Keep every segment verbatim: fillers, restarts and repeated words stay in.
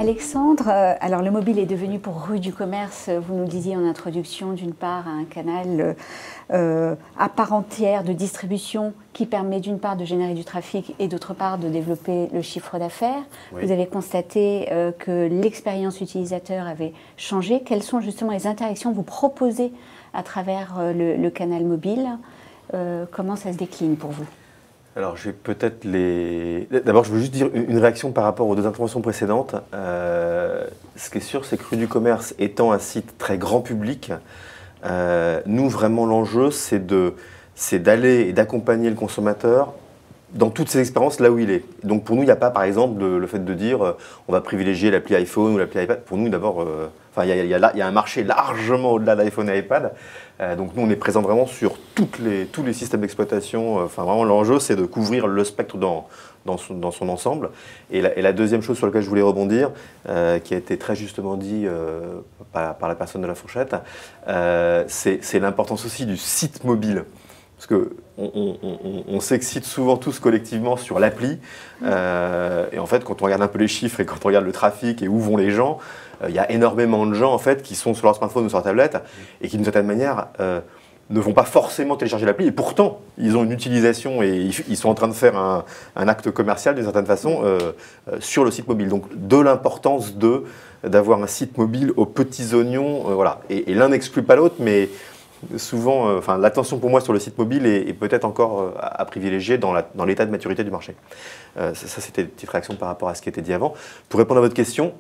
Alexandre, euh, alors le mobile est devenu pour Rue du Commerce, vous nous disiez en introduction, d'une part un canal euh, à part entière de distribution qui permet d'une part de générer du trafic et d'autre part de développer le chiffre d'affaires. Oui. Vous avez constaté euh, que l'expérience utilisateur avait changé. Quelles sont justement les interactions que vous proposez à travers euh, le, le canal mobile? euh, Comment ça se décline pour vous? Alors, je vais peut-être les... D'abord, je veux juste dire une réaction par rapport aux deux interventions précédentes. Euh, ce qui est sûr, c'est que Rue du Commerce étant un site très grand public, euh, nous, vraiment, l'enjeu, c'est de, c'est d'aller et d'accompagner le consommateur dans toutes ses expériences là où il est. Donc, pour nous, il n'y a pas, par exemple, le, le fait de dire euh, on va privilégier l'appli iPhone ou l'appli iPad. Pour nous, d'abord, euh, enfin, il y, y, y a un marché largement au-delà d'iPhone et iPad. Euh, donc nous, on est présent vraiment sur toutes les, tous les systèmes d'exploitation. Enfin, vraiment, l'enjeu, c'est de couvrir le spectre dans, dans, son, dans son ensemble. Et la, et la deuxième chose sur laquelle je voulais rebondir, euh, qui a été très justement dit euh, par, par la personne de la fourchette, euh, c'est l'importance aussi du site mobile. Parce qu'on on, on, on s'excite souvent tous collectivement sur l'appli. Euh, et en fait, quand on regarde un peu les chiffres et quand on regarde le trafic et où vont les gens, il euh, y a énormément de gens en fait, qui sont sur leur smartphone ou sur leur tablette et qui, d'une certaine manière, euh, ne vont pas forcément télécharger l'appli. Et pourtant, ils ont une utilisation et ils, ils sont en train de faire un, un acte commercial, d'une certaine façon, euh, euh, sur le site mobile. Donc, de l'importance d'avoir un site mobile aux petits oignons. Euh, voilà. Et, et l'un n'exclut pas l'autre, mais souvent, euh, enfin, l'attention pour moi sur le site mobile est, est peut-être encore euh, à, à privilégier dans l'état de maturité du marché. Euh, ça, ça c'était une petite réaction par rapport à ce qui était dit avant. Pour répondre à votre question,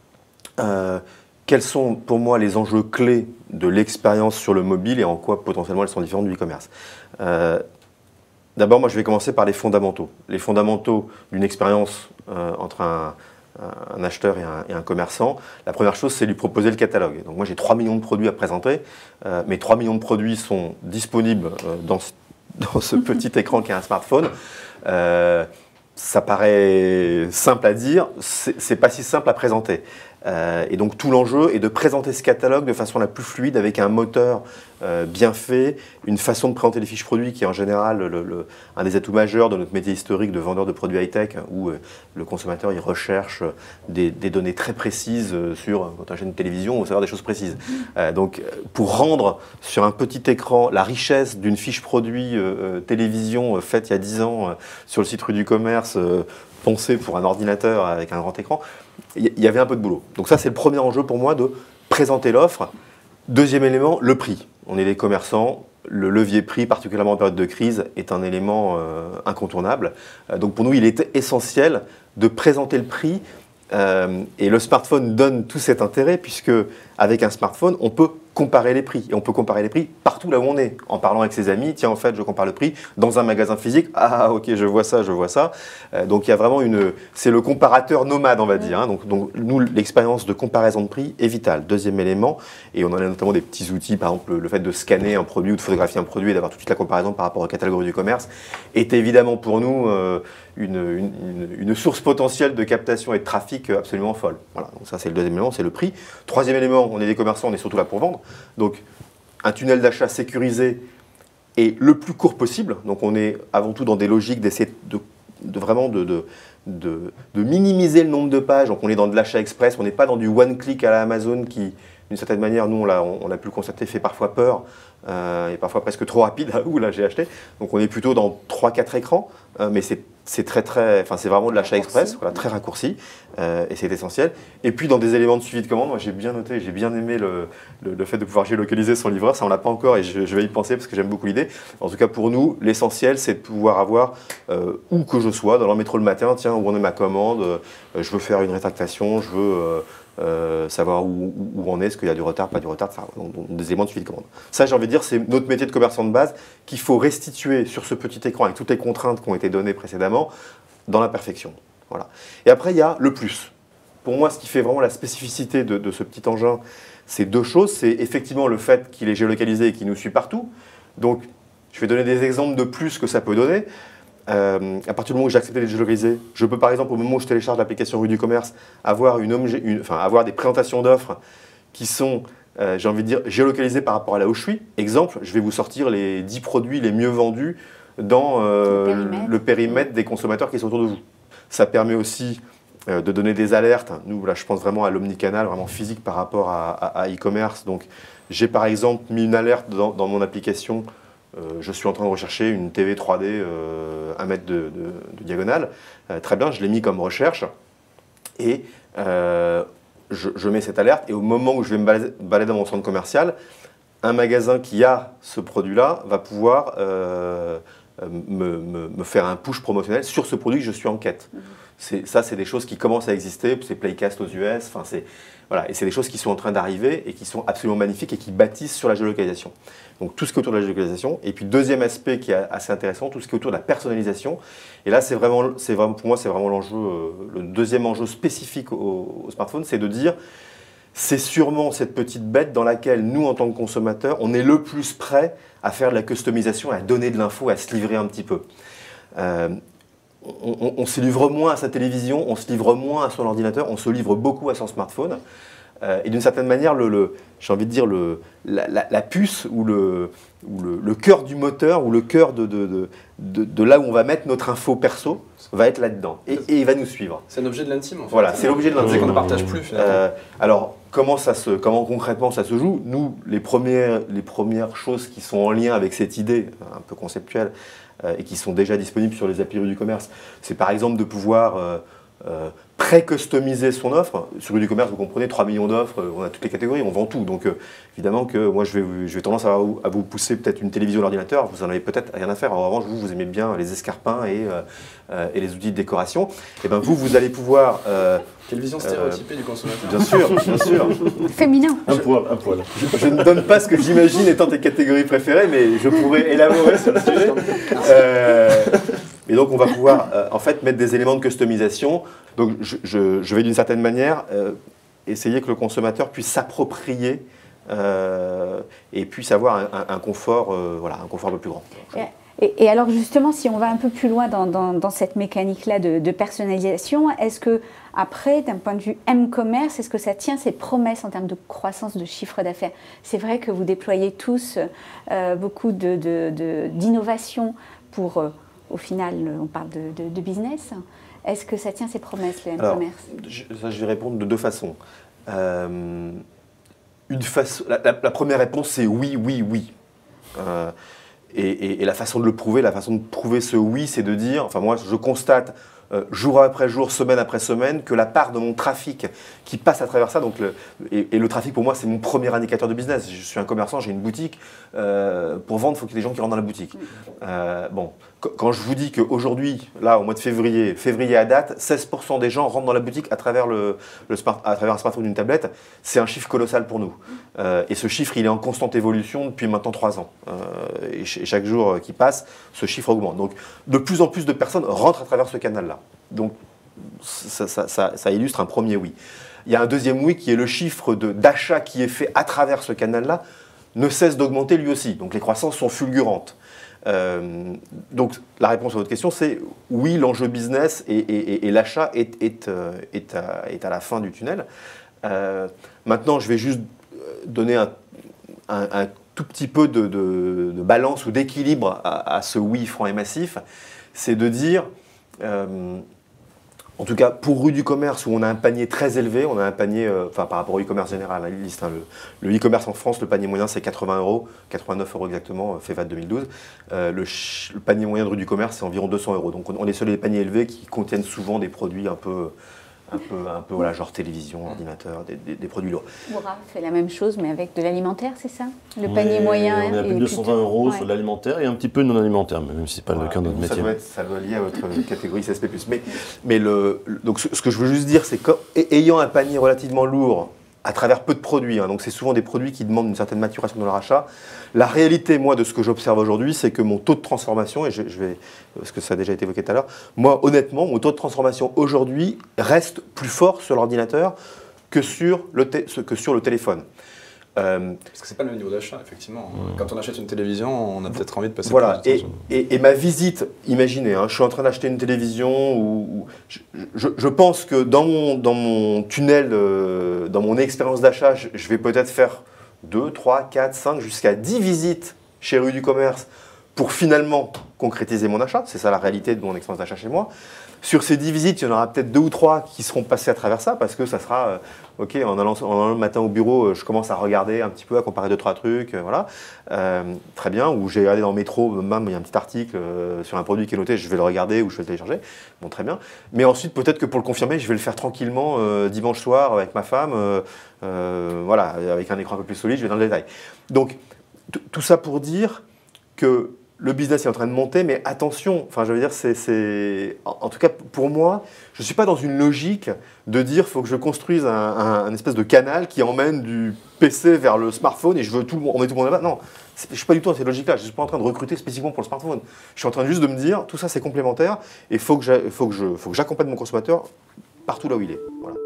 euh, quels sont pour moi les enjeux clés de l'expérience sur le mobile et en quoi potentiellement elles sont différentes du e-commerce? euh, D'abord, moi je vais commencer par les fondamentaux. Les fondamentaux d'une expérience euh, entre un, un acheteur et un, et un commerçant. La première chose, c'est lui proposer le catalogue. Donc moi j'ai trois millions de produits à présenter. Euh, mes trois millions de produits sont disponibles euh, dans, ce, dans ce petit écran qui est un smartphone. Euh, ça paraît simple à dire, c'est pas si simple à présenter. Euh, et donc tout l'enjeu est de présenter ce catalogue de façon la plus fluide avec un moteur euh, bien fait, une façon de présenter les fiches produits qui est en général le, le, un des atouts majeurs de notre métier historique de vendeur de produits high-tech où euh, le consommateur il recherche des, des données très précises sur, quand on achète une télévision, on veut savoir des choses précises. Euh, donc pour rendre sur un petit écran la richesse d'une fiche produit euh, télévision euh, faite il y a dix ans euh, sur le site Rue du Commerce, euh, pensée pour un ordinateur avec un grand écran, il y avait un peu de boulot. Donc ça, c'est le premier enjeu pour moi, de présenter l'offre. Deuxième élément, le prix. On est des commerçants, le levier prix, particulièrement en période de crise, est un élément euh, incontournable. Euh, donc pour nous, il est essentiel de présenter le prix. Euh, et le smartphone donne tout cet intérêt, puisque avec un smartphone, on peut comparer les prix. Et on peut comparer les prix partout là où on est, en parlant avec ses amis. Tiens, en fait, je compare le prix dans un magasin physique. Ah, ok, je vois ça, je vois ça. Euh, donc, il y a vraiment une... C'est le comparateur nomade, on va dire. Hein. Donc, donc, nous, l'expérience de comparaison de prix est vitale. Deuxième élément, et on en a notamment des petits outils, par exemple, le fait de scanner un produit ou de photographier un produit et d'avoir tout de suite la comparaison par rapport au catalogue du commerce, est évidemment pour nous euh, une, une, une source potentielle de captation et de trafic absolument folle. Voilà, donc ça, c'est le deuxième élément, c'est le prix. Troisième élément, on est des commerçants, on est surtout là pour vendre. Donc, un tunnel d'achat sécurisé et le plus court possible. Donc, on est avant tout dans des logiques d'essayer de, de vraiment de, de, de, de minimiser le nombre de pages. Donc, on est dans de l'achat express. On n'est pas dans du one-click à la Amazon qui, d'une certaine manière, nous, on a, on a pu le constater, fait parfois peur euh, et parfois presque trop rapide. Ouh, là, j'ai acheté. Donc, on est plutôt dans trois quatre écrans, euh, mais c'est c'est très très, enfin c'est vraiment de l'achat express, voilà, très raccourci, euh, et c'est essentiel. Et puis dans des éléments de suivi de commande, moi j'ai bien noté, j'ai bien aimé le, le, le fait de pouvoir géolocaliser son livreur, ça on l'a pas encore et je, je vais y penser parce que j'aime beaucoup l'idée. En tout cas pour nous, l'essentiel c'est de pouvoir avoir euh, où que je sois, dans le métro le matin, tiens où en est ma commande, euh, je veux faire une rétractation, je veux euh, euh, savoir où, où, où on est, est-ce qu'il y a du retard, pas du retard, enfin, donc, donc, des éléments de suivi de commande. Ça j'ai envie de dire c'est notre métier de commerçant de base qu'il faut restituer sur ce petit écran avec toutes les contraintes qui ont été données précédemment dans la perfection. Voilà. Et après, il y a le plus. Pour moi, ce qui fait vraiment la spécificité de, de ce petit engin, c'est deux choses. C'est effectivement le fait qu'il est géolocalisé et qu'il nous suit partout. Donc, je vais donner des exemples de plus que ça peut donner. Euh, à partir du moment où j'ai accepté d'être géolocalisé, je peux par exemple, au moment où je télécharge l'application Rue du Commerce, avoir, une objet, une, enfin, avoir des présentations d'offres qui sont, euh, j'ai envie de dire, géolocalisées par rapport à là où je suis. Exemple, je vais vous sortir les dix produits les mieux vendus dans euh, le, périmètre. le périmètre des consommateurs qui sont autour de vous. Ça permet aussi euh, de donner des alertes. Nous, là, je pense vraiment à l'omnicanal, vraiment physique par rapport à, à, à e-commerce. Donc, j'ai par exemple mis une alerte dans, dans mon application. Euh, je suis en train de rechercher une T V trois D euh, un mètre de, de, de diagonale. Euh, très bien, je l'ai mis comme recherche. Et euh, je, je mets cette alerte. Et au moment où je vais me balader, balader dans mon centre commercial, un magasin qui a ce produit-là va pouvoir euh, me, me, me faire un push promotionnel sur ce produit que je suis en quête. Mmh. Ça, c'est des choses qui commencent à exister. C'est Playcast aux U S. Enfin, c'est, voilà, et c'est des choses qui sont en train d'arriver et qui sont absolument magnifiques et qui bâtissent sur la géolocalisation. Donc tout ce qui est autour de la géolocalisation. Et puis deuxième aspect qui est assez intéressant, tout ce qui est autour de la personnalisation. Et là, c'est vraiment, c'est vraiment, pour moi, c'est vraiment l'enjeu, euh, le deuxième enjeu spécifique au, au smartphone, c'est de dire, c'est sûrement cette petite bête dans laquelle nous, en tant que consommateurs, on est le plus prêt à faire de la customisation, à donner de l'info, à se livrer un petit peu. Euh, on, on, on se livre moins à sa télévision, on se livre moins à son ordinateur, on se livre beaucoup à son smartphone. Euh, et d'une certaine manière, le, le, j'ai envie de dire, le, la, la, la puce ou, le, ou le, le cœur du moteur ou le cœur de, de, de, de, de là où on va mettre notre info perso va être là-dedans et, et il va nous suivre. C'est un objet de l'intime en fait. Voilà, c'est l'objet de l'intime. C'est qu'on ne partage plus finalement. Euh, alors, comment, ça se, comment concrètement ça se joue? Nous, les premières, les premières choses qui sont en lien avec cette idée un peu conceptuelle euh, et qui sont déjà disponibles sur les applis du commerce, c'est par exemple de pouvoir euh, euh, pré-customiser son offre. Sur du commerce, vous comprenez, trois millions d'offres, on a toutes les catégories, on vend tout. Donc euh, évidemment que moi je vais, je vais tendance à, à vous pousser peut-être une télévision ou l'ordinateur, vous en avez peut-être rien à faire. En revanche, vous, vous aimez bien les escarpins et, euh, euh, et les outils de décoration. Et ben vous, vous allez pouvoir... Euh, Quelle vision stéréotypée euh, du consommateur. Bien sûr, bien sûr. Féminin. Un poil, un poil. Je, je ne donne pas ce que j'imagine étant tes catégories préférées, mais je pourrais élaborer sur le sujet. Euh, et donc on va pouvoir euh, en fait mettre des éléments de customisation. Donc je, je, je vais d'une certaine manière euh, essayer que le consommateur puisse s'approprier euh, et puisse avoir un, un, un confort, euh, voilà, un confort un peu plus grand. Et, et alors justement, si on va un peu plus loin dans, dans, dans cette mécanique-là de, de personnalisation, est-ce que après, d'un point de vue M-commerce, est-ce que ça tient ses promesses en termes de croissance de chiffre d'affaires? C'est vrai que vous déployez tous euh, beaucoup de, de, de, d'innovation pour, euh, au final, on parle de, de, de business. Est-ce que ça tient ses promesses, le M-commerce? je, ça, je vais répondre de deux façons. Euh, une façon la, la, la première réponse, c'est oui, oui, oui. Euh, Et, et, et la façon de le prouver, la façon de prouver ce oui, c'est de dire, enfin moi je constate euh, jour après jour, semaine après semaine, que la part de mon trafic qui passe à travers ça, donc le, et, et le trafic pour moi c'est mon premier indicateur de business. Je suis un commerçant, j'ai une boutique, euh, pour vendre il faut qu'il y ait des gens qui rentrent dans la boutique. Euh, bon, quand je vous dis qu'aujourd'hui, là au mois de février, février à date, seize pour cent des gens rentrent dans la boutique à travers, le, le smart, à travers un smartphone ou une tablette, c'est un chiffre colossal pour nous. Euh, et ce chiffre il est en constante évolution depuis maintenant trois ans. Euh, et, ch et chaque jour qui passe, ce chiffre augmente. Donc de plus en plus de personnes rentrent à travers ce canal-là. Donc ça, ça, ça, ça illustre un premier oui. Il y a un deuxième oui qui est le chiffre d'achat qui est fait à travers ce canal-là ne cesse d'augmenter lui aussi. Donc les croissances sont fulgurantes. Euh, donc la réponse à votre question c'est oui, l'enjeu business et, et, et, et l'achat est, est, est, à, est à la fin du tunnel. Euh, maintenant je vais juste donner un, un, un tout petit peu de, de, de balance ou d'équilibre à, à ce oui franc et massif. C'est de dire... Euh, En tout cas, pour rue du commerce, où on a un panier très élevé, on a un panier, euh, enfin par rapport au e-commerce général, hein, liste, hein, le, le e-commerce en France, le panier moyen c'est quatre-vingts euros, quatre-vingt-neuf euros exactement, fait V A T deux mille douze. Euh, le, le panier moyen de rue du commerce c'est environ deux cents euros. Donc on, on est sur les paniers élevés qui contiennent souvent des produits un peu, un peu, un peu voilà, genre télévision, ordinateur, des, des, des produits lourds. Moura fait la même chose, mais avec de l'alimentaire, c'est ça? Le on panier est, moyen. On est à plus de deux cent vingt euros ouais. sur l'alimentaire et un petit peu non alimentaire, même si ce n'est pas voilà, le cœur de notre métier. Doit être, ça doit lier à votre catégorie C S P plus. Mais, mais le, donc ce, ce que je veux juste dire, c'est qu'ayant un panier relativement lourd, à travers peu de produits, hein, donc c'est souvent des produits qui demandent une certaine maturation dans leur achat. La réalité, moi, de ce que j'observe aujourd'hui, c'est que mon taux de transformation, et je, je vais, parce que ça a déjà été évoqué tout à l'heure, moi, honnêtement, mon taux de transformation aujourd'hui reste plus fort sur l'ordinateur que, que sur le téléphone. Euh, Parce que c'est pas le même niveau d'achat, effectivement. Mmh. Quand on achète une télévision, on a peut-être envie de passer voilà. plus de temps. Et, et, et ma visite, imaginez, hein, je suis en train d'acheter une télévision, où, où je, je, je pense que dans mon, dans mon tunnel, euh, dans mon expérience d'achat, je, je vais peut-être faire deux, trois, quatre, cinq, jusqu'à dix visites chez Rue du Commerce pour finalement concrétiser mon achat. C'est ça la réalité de mon expérience d'achat chez moi. Sur ces dix visites, il y en aura peut-être deux ou trois qui seront passées à travers ça, parce que ça sera, euh, ok, en allant, en allant le matin au bureau, euh, je commence à regarder un petit peu, à comparer deux, trois trucs, euh, voilà. Euh, très bien, ou j'ai regardé dans le métro, même il y a un petit article euh, sur un produit qui est noté, je vais le regarder ou je vais le télécharger. Bon, très bien. Mais ensuite, peut-être que pour le confirmer, je vais le faire tranquillement euh, dimanche soir avec ma femme, euh, euh, voilà, avec un écran un peu plus solide, je vais dans le détail. Donc, tout ça pour dire que le business est en train de monter, mais attention, enfin je veux dire, c'est, c'est... En, en tout cas pour moi, je ne suis pas dans une logique de dire qu'il faut que je construise un, un, un espèce de canal qui emmène du P C vers le smartphone et je veux tout, on met tout le monde là-bas. Non, je ne suis pas du tout dans cette logique-là, je ne suis pas en train de recruter spécifiquement pour le smartphone. Je suis en train juste de me dire, tout ça c'est complémentaire et il faut que, faut que, je, faut que j'accompagne mon consommateur partout là où il est. Voilà.